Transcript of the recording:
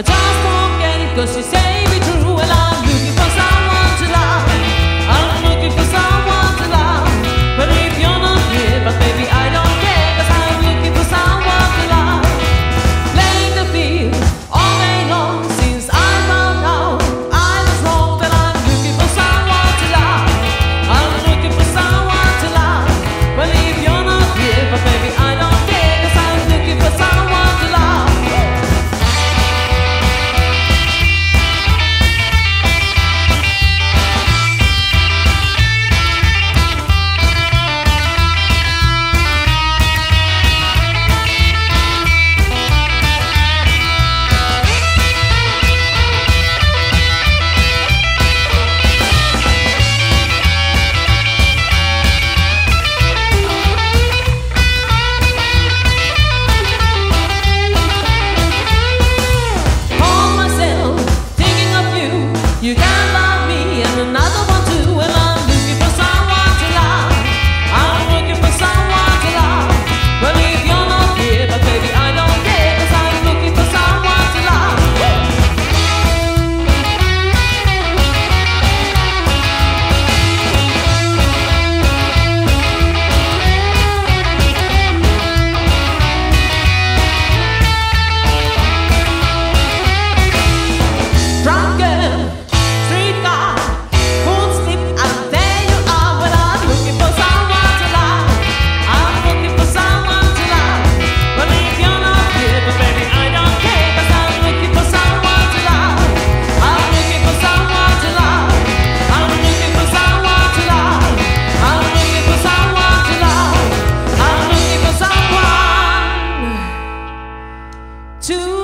I just don't get it, 'cause she say be true. And I'm looking for someone to love. I'm looking for someone to love. But if you're not here, but baby I don't care, 'cause I'm looking for someone to love. Playing the field all day long, since I found out I was wrong. That I'm looking for someone to love. I'm looking for someone to love. But if you're not here, but baby I don't care, 'cause I'm looking for someone to love. You can love me and another one too. And I'm looking for someone to love. I'm looking for someone to love. Well, if you're not here, but baby I don't care, 'cause I'm looking for someone to love. Drunk girl, street guy, food slip, and there you are. Well, I'm looking for someone to love. I'm looking for someone to love. But if you're not here, but baby I don't care, 'cause I'm looking for someone to love. I'm looking for someone to love. I'm looking for someone to love. I'm looking for someone to love. I'm looking for someone to